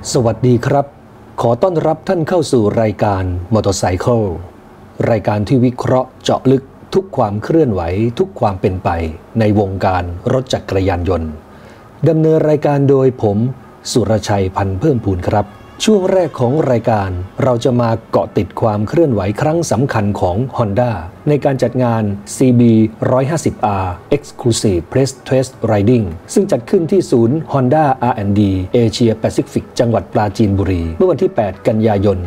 สวัสดีครับขอต้อนรับท่านเข้าสู่รายการมอเตอร์ไซค์รายการที่วิเคราะห์เจาะลึกทุกความเคลื่อนไหวทุกความเป็นไปในวงการรถจักรยานยนต์ดำเนินรายการโดยผมสุรชัยพันธุ์เพิ่มพูนครับช่วงแรกของรายการเราจะมาเกาะติดความเคลื่อนไหวครั้งสำคัญของ Honda ในการจัดงาน CB 150R Exclusive Press Test Riding ซึ่งจัดขึ้นที่ศูนย์ Honda R&D Asia Pacific จังหวัดปราจีนบุรีเมื่อวันที่ 8 กันยายน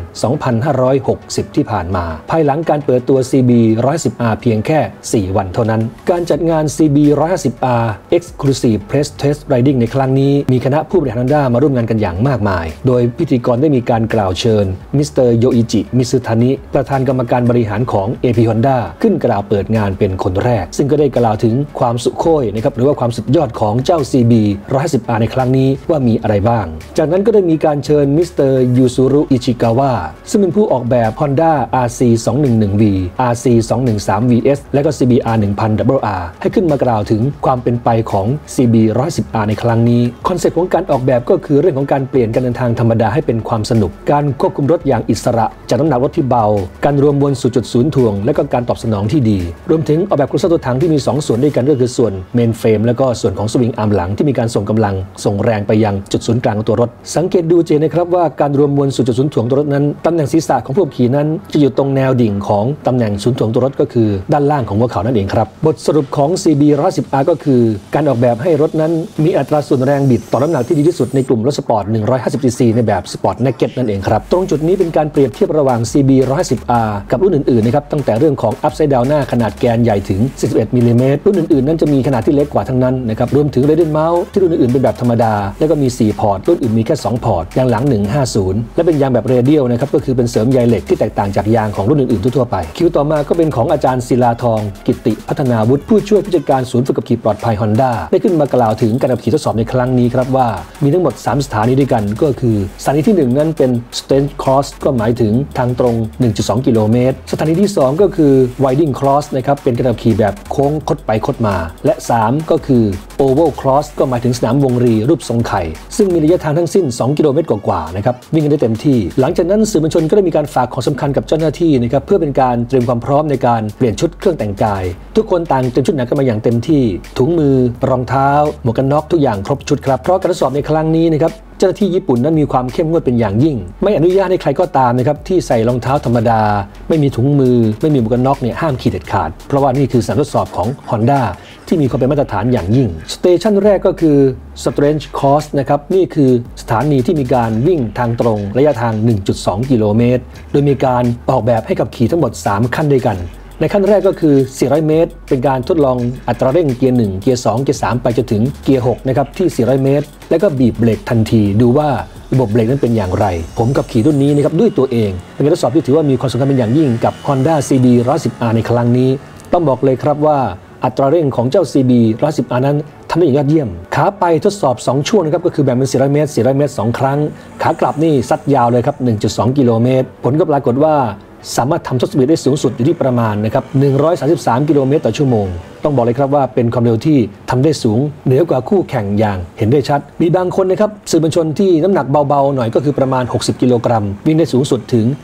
2560 ที่ผ่านมาภายหลังการเปิดตัว CB 150R เพียงแค่ 4 วันเท่านั้นการจัดงาน CB 150R Exclusive Press Test Riding ในครั้งนี้มีคณะผู้บริหาร Honda มาร่วมงานกันอย่างมากมายโดยพิธีกรได้มีการกล่าวเชิญมิสเตอร์โยอิจิมิซึทานิประธานกรรมการบริหารของ AP Honda ขึ้นกล่าวเปิดงานเป็นคนแรกซึ่งก็ได้กล่าวถึงความสุโขยนะครับหรือว่าความสุดยอดของเจ้า CB 150R ในครั้งนี้ว่ามีอะไรบ้างจากนั้นก็ได้มีการเชิญมิสเตอร์ยูซุรุอิชิกาวะซึ่งเป็นผู้ออกแบบ Honda RC 211V RC 213VS และก็ CBR 1000RR ให้ขึ้นมากล่าวถึงความเป็นไปของ CB 150R ในครั้งนี้คอนเซ็ปต์ของการออกแบบก็คือเรื่องของการเปลี่ยนการเดินทางธรรมดาให้เป็นความสนุกการควบคุมรถอย่างอิสระจากน้ำหนักรถที่เบาการรวมมวลสู่จุดศูนย์ถ่วงและก็การตอบสนองที่ดีรวมถึงออกแบบโครงสร้างตัวถังที่มี2ส่วนด้วยกันก็คือส่วนเมนเฟรมและก็ส่วนของสวิงอาร์มหลังที่มีการส่งกำลังส่งแรงไปยังจุดศูนย์กลางของตัวรถสังเกตดูเจนะครับว่าการรวมมวลสู่จุดศูนย์ถ่วงตัวรถนั้นตำแหน่งศีรษะของผู้ขับขี่นั้นจะอยู่ตรงแนวดิ่งของตำแหน่งศูนย์ถ่วงตัวรถก็คือด้านล่างของหัวเข่านั่นเองครับบทสรุปของ CB 110R ก็คือการออกแบบให้รถนั้นมีอัตราส่วนแรงบิดต่อน้ำหนักที่ดีที่สุดในกลุ่มรถสปอร์ต 150cc ในแบบสปอร์ตเนกเก็ตนั่นเองครับตรงจุดนี้เป็นการเปรียบเทียบระหว่าง CB 110R กับรุ่นอื่นๆนะครับตั้งแต่เรื่องของ Upside Down หน้าขนาดแกนใหญ่ถึง41มิลลิเมตรรุ่นอื่นๆนั้นจะมีขนาดที่เล็กกว่าทั้งนั้นนะครับรวมถึง Radial Mount ที่รุ่นอื่นๆเป็นแบบธรรมดาแล้วก็มี4พอร์ตรุ่นอื่นมีแค่2พอร์ตยางหลัง150และเป็นยางแบบ Radial นะครับก็คือเป็นเสริมใยเหล็กที่แตกต่างจากยางของรุ่นอื่นๆทั่วๆไปคิวต่อมาก็เป็นของอาจารย์ศิลาทองกิตติพัฒนาวุฒิผู้ช่วยผู้จัดการศูนย์ฝึกขับขี่ปลอดภัย Honda ได้ขึ้นมากล่าวถึงการขับขี่ทดสอบในครั้งนี้ครับว่ามีทั้งหมด3สถานีด้วยกันก็คือสถานีที่1นั้นเป็น Straight Cross ก็หมายถึงทางตรง 1.2 กิโลเมตรสถานีที่2ก็คือ Winding Cross นะครับเป็นการขับขี่แบบโค้งคดไปคดมาและ3ก็คือ Oval Cross ก็หมายถึงสนามวงรีรูปทรงไข่ซึ่งมีระยะทางทั้งสิ้น2กิโลเมตรกว่าๆนะครับวิ่งกันได้เต็มที่หลังจากนั้นสื่อมวลชนก็ได้มีการฝากของสำคัญกับเจ้าหน้าที่นะครับเพื่อเป็นการเตรียมความพร้อมในการเปลี่ยนชุดเครื่องแต่งกายทุกคนต่างเตรียมชุดหนังกันมาอย่างเต็มที่ถุงมือรองเท้าหมวกกันน็อกทุกอย่างครบชุดครับเพราะการทดสอบในครั้งนี้นะครับเจ้าหน้าที่ญี่ปุ่นนั้นมีความเข้มงวดเป็นอย่างยิ่งไม่อนุญาตให้ใครก็ตามนะครับที่ใส่รองเท้าธรรมดาไม่มีถุงมือไม่มีหมวกกันน็อกเนี่ยห้ามขี่เด็ดขาดเพราะว่านี่คือสนามทดสอบของ Honda ที่มีความเป็นมาตรฐานอย่างยิ่งสเตชันแรกก็คือ Strange Cross นะครับนี่คือสถานีที่มีการวิ่งทางตรงระยะทาง 1.2 กิโลเมตรโดยมีการออกแบบให้กับขี่ทั้งหมด3ขั้นด้วยกันในขั้นแรกก็คือ400เมตรเป็นการทดลองอัตราเร่งเกียร์1เกียร์2เกียร์3ไปจนถึงเกียร์6นะครับที่400เมตรแล้วก็บีบเบรกทันทีดูว่าระบบเบรกนั้นเป็นอย่างไรผมกับขี่รุ่นนี้นะครับด้วยตัวเองเป็นการทดสอบที่ถือว่ามีความสำคัญเป็นอย่างยิ่งกับ Honda CB 110R ในครั้งนี้ต้องบอกเลยครับว่าอัตราเร่งของเจ้า CB 110R นั้นทำได้อย่างยอดเยี่ยมขาไปทดสอบ2ช่วงนะครับก็คือแบ่งเป็น400เมตร400เมตร2ครั้งขากลับนี่ซัดยาวเลยครับ 1.2 กิโลเมตรผลก็ปรากฏว่าสามารถทำท็อปสปีดได้สูงสุดอยู่ที่ประมาณนะครับ133กิโลเมตรต่อชั่วโมงต้องบอกเลยครับว่าเป็นความเร็วที่ทำได้สูงเหนือกว่าคู่แข่งอย่างเห็นได้ชัดมีบางคนนะครับสื่อมวลชนที่น้ำหนักเบาๆหน่อยก็คือประมาณ60กิโลกรัมวิ่งได้สูงสุดถึง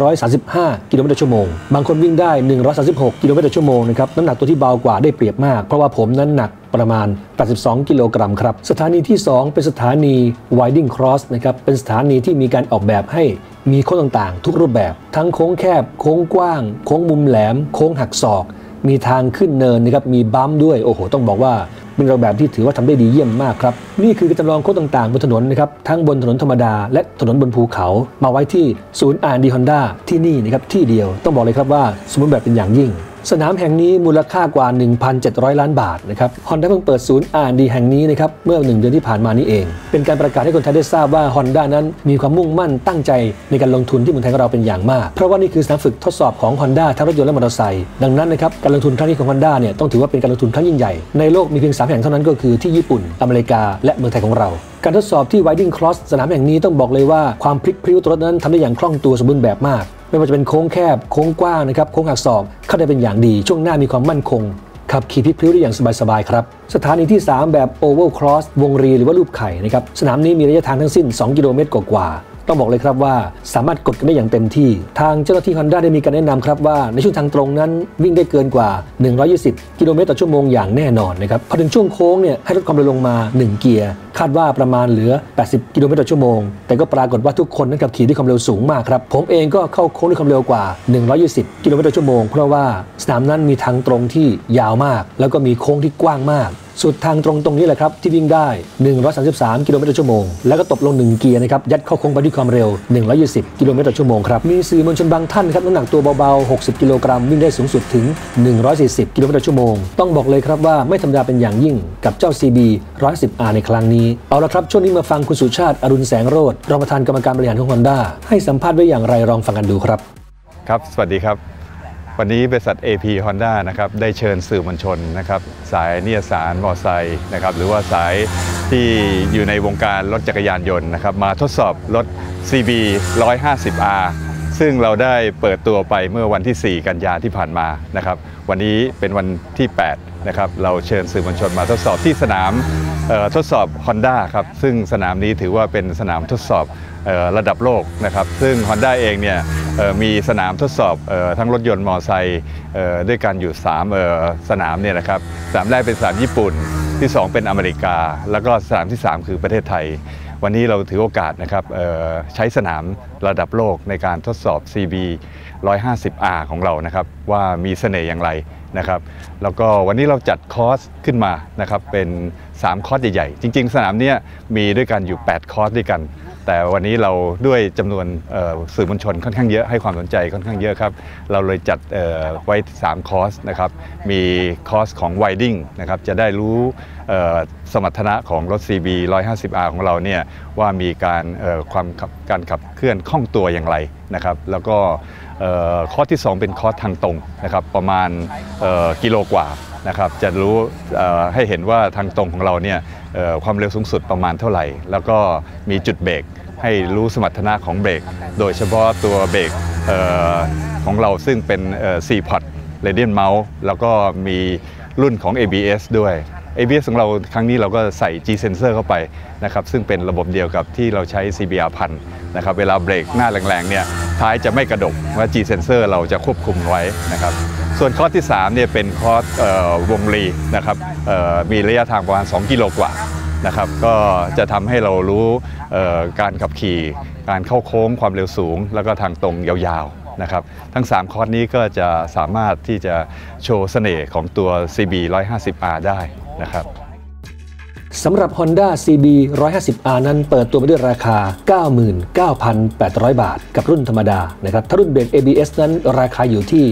135กิโลเมตรต่อชั่วโมงบางคนวิ่งได้136กิโลเมตรต่อชั่วโมงนะครับน้ำหนักตัวที่เบากว่าได้เปรียบมากเพราะว่าผมนั้นหนักประมาณ82กิโลกรัมครับสถานีที่2เป็นสถานี Winding Cross นะครับเป็นสถานีที่มีการออกแบบให้มีโค้งต่างๆทุกรูปแบบทั้งโค้งแคบโค้งกว้างโค้งมุมแหลมโค้งหักศอกมีทางขึ้นเนินนะครับมีบัมป์ด้วยโอ้โหต้องบอกว่าเป็นรูปแบบที่ถือว่าทำได้ดีเยี่ยมมากครับนี่คือการจำลองโค้งต่างๆบนถนนนะครับทั้งบนถนนธรรมดาและถนนบนภูเขามาไว้ที่ศูนย์ R&D Honda ที่นี่นะครับที่เดียวต้องบอกเลยครับว่าสมบูรณ์แบบเป็นอย่างยิ่งสนามแห่งนี้มูลค่ากว่า 1,700 ล้านบาทนะครับ Honda เพิ่งเปิดศูนย์ R&D แห่งนี้นะครับเมื่อ1 เดือนที่ผ่านมานี้เองเป็นการประกาศให้คนไทยได้ทราบว่า Honda นั้นมีความมุ่งมั่นตั้งใจในการลงทุนที่เมืองไทยของเราเป็นอย่างมากเพราะว่านี่คือสนามฝึกทดสอบของ Honda ทั้งรถยนต์และมอเตอร์ไซค์ดังนั้นนะครับการลงทุนครั้งนี้ของ Honda เนี่ยต้องถือว่าเป็นการลงทุนครั้งยิ่งใหญ่ในโลกมีเพียง3แห่งเท่านั้นก็คือที่ญี่ปุ่นอเมริกาและเมืองไทยของเราการทดสอบที่ Winding Cross สนามแห่งนี้ต้องบอกเลยว่าความพลิกพลิ้วตัวรถนั้นทำได้อย่างคล่องตัวสมบูรณ์แบบมากไม่ว่าจะเป็นโค้งแคบโค้งกว้างนะครับโค้งหักศอกเข้าได้เป็นอย่างดีช่วงหน้ามีความมั่นคงขับขี่พลิ้วได้อย่างสบายๆครับสถานีที่ 3 แบบ Oval Cross วงรีหรือว่ารูปไข่นะครับสนามนี้มีระยะทางทั้งสิ้น2 กิโลเมตรกว่าต้องบอกเลยครับว่าสามารถกดกันได้อย่างเต็มที่ทางเจ้าหน้าที่ Honda ได้มีการแนะนำครับว่าในช่วงทางตรงนั้นวิ่งได้เกินกว่า120 กิโลเมตรต่อชั่วโมงอย่างแน่นอนนะครับพอถึงช่วงโค้งเนี่ยให้ลดความเร็วลงมา1เกียร์คาดว่าประมาณเหลือ80 กิโลเมตรต่อชั่วโมงแต่ก็ปรากฏว่าทุกคนนั้นขับขี่ด้วยความเร็วสูงมากครับผมเองก็เข้าโค้งด้วยความเร็วกว่า120 กิโลเมตรต่อชั่วโมงเพราะว่าสนามนั้นมีทางตรงที่ยาวมากแล้วก็มีโค้งที่กว้างมากสุดทางตรงนี้แหละครับที่วิ่งได้133 กิโลเมตรต่อชั่วโมงแล้วก็ตบลง1เกียร์นะครับยัดเข้าโค้งไปด้วยความเร็ว120 กิโลเมตรต่อชั่วโมงครับมีสื่อมวลชนบางท่านครับน้ำหนักตัวเบาๆ60 กิโลกรัมวิ่งได้สูงสุดถึง140 กิโลเมตรต่อชั่วโมงต้องบอกเลยครับว่าไม่ธรรมดาเป็นอย่างยิ่งกับเจ้า CB 110R ในครั้งนี้เอาละครับช่วงนี้มาฟังคุณสุชาติอรุณแสงโรจน์รองประธานกรรมการบริหารของ Honda ให้สัมภาษณ์ไว้อย่างไรลองฟังกันดูครับครับสวัสดีครับวันนี้บริษัท AP Honda นะครับได้เชิญสื่อมวลชนนะครับสายนิยสารมอไซค์นะครับหรือว่าสายที่อยู่ในวงการรถจักรยานยนต์นะครับมาทดสอบรถ CB 150R ซึ่งเราได้เปิดตัวไปเมื่อวันที่ 4 กันยาที่ผ่านมานะครับวันนี้เป็นวันที่8นะครับเราเชิญสื่อมวลชนมาทดสอบที่สนามทดสอบ Honda ครับซึ่งสนามนี้ถือว่าเป็นสนามทดสอบระดับโลกนะครับซึ่ง Honda เองเนี่ยมีสนามทดสอบทั้งรถยนต์มอเตอร์ไซค์ด้วยกันอยู่3สนามเนี่ยนะครับสนามแรกเป็นสนามญี่ปุ่นที่2เป็นอเมริกาแล้วก็สนามที่3คือประเทศไทยวันนี้เราถือโอกาสนะครับใช้สนามระดับโลกในการทดสอบ CB 150R ของเรานะครับว่ามีเสน่ห์อย่างไรนะครับแล้วก็วันนี้เราจัดคอร์สขึ้นมานะครับเป็น3คอร์สใหญ่ๆจริงๆสนามนี้มีด้วยกันอยู่8คอร์สด้วยกันแต่วันนี้เราด้วยจำนวนสื่อมวลชนค่อนข้างเยอะให้ความสนใจค่อนข้างเยอะครับเราเลยจัดไว้3คอร์สนะครับมีคอร์สของ Winding นะครับจะได้รู้สมรรถนะของรถ CB 150R ของเราเนี่ยว่ามีการขับเคลื่อนคล่องตัวอย่างไรนะครับแล้วก็คอร์สที่2เป็นคอร์สทางตรงนะครับประมาณกิโลกว่านะครับจะรู้ให้เห็นว่าทางตรงของเราเนี่ยความเร็วสูงสุดประมาณเท่าไหร่แล้วก็มีจุดเบรกให้รู้สมรรถนะของเบรกโดยเฉพาะตัวเบรกของเราซึ่งเป็น4 พอร์ต Radial Mouse แล้วก็มีรุ่นของ ABS ด้วย ABS ของเราครั้งนี้เราก็ใส่ G Sensor เข้าไปนะครับซึ่งเป็นระบบเดียวกับที่เราใช้ CBR 1000นะครับเวลาเบรกหน้าแรงๆเนี่ยท้ายจะไม่กระดกว่า G Sensor เราจะควบคุมไว้นะครับส่วนคอร์สที่3เนี่ยเป็นคอร์สวงรีนะครับมีระยะทางประมาณ2 กิโลกว่านะครับก็จะทำให้เรารู้การขับขี่การเข้าโค้งความเร็วสูงแล้วก็ทางตรงยาวๆนะครับทั้ง3คอร์สนี้ก็จะสามารถที่จะโชว์เสน่ห์ของตัว CB 150R ได้นะครับสำหรับ Honda CB 150R นั้นเปิดตัวไปด้วยราคา 99,800 บาทกับรุ่นธรรมดานะครับถ้ารุ่นเบรก ABS นั้นราคาอยู่ที่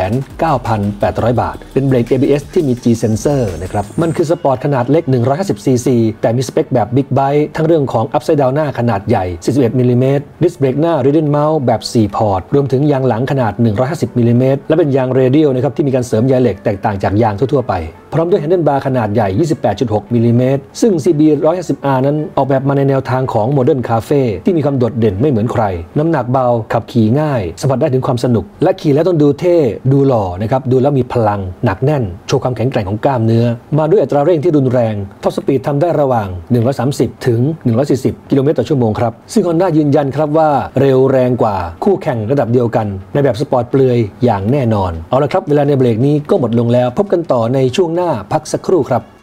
19,800 บาทเป็นเบรก ABS ที่มี G Sensor นะครับมันคือสปอร์ตขนาดเล็ก 150cc แต่มีสเปคแบบ Big Bike ทั้งเรื่องของ Upside Down หน้าขนาดใหญ่ 41 มิลลิเมตรดิสเบรกหน้า Radial Mouse แบบ 4 พอร์ตรวมถึงยางหลังขนาด 150 มิลลิเมตรและเป็นยาง Radial นะครับที่มีการเสริมใยเหล็กแตกต่างจากยางทั่วๆไปพร้อมด้วยแฮนเดิลบาร์ขนาดใหญ่ 28.6 มิลลิเมตรซึ่ง CB 150R นั้นออกแบบมาในแนวทางของ Modern Cafe ที่มีความโดดเด่นไม่เหมือนใครน้ำหนักเบาขับขี่ง่ายสัมผัสได้ถึงความสนุกและขี่แล้วต้องดูเท่ดูหล่อนะครับดูแล้วมีพลังหนักแน่นโชว์ความแข็งแกร่งของกล้ามเนื้อมาด้วยอัตราเร่งที่รุนแรงท็อปสปีดทำได้ระหว่าง130ถึง140 กิโลเมตรต่อชั่วโมงครับซึ่ง Honda ยืนยันครับว่าเร็วแรงกว่าคู่แข่งระดับเดียวกันในแบบสปอร์ตเปลือยอย่างแน่นอนเอาละครับเวลาในเบรกนี้ก็หมดลงแล้วพบกันต่อในช่วงหน้าพักสักครู่ครับ